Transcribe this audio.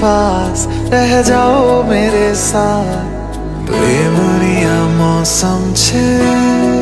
पास रह जाओ मेरे साथ। प्रेमनिया मौसम छे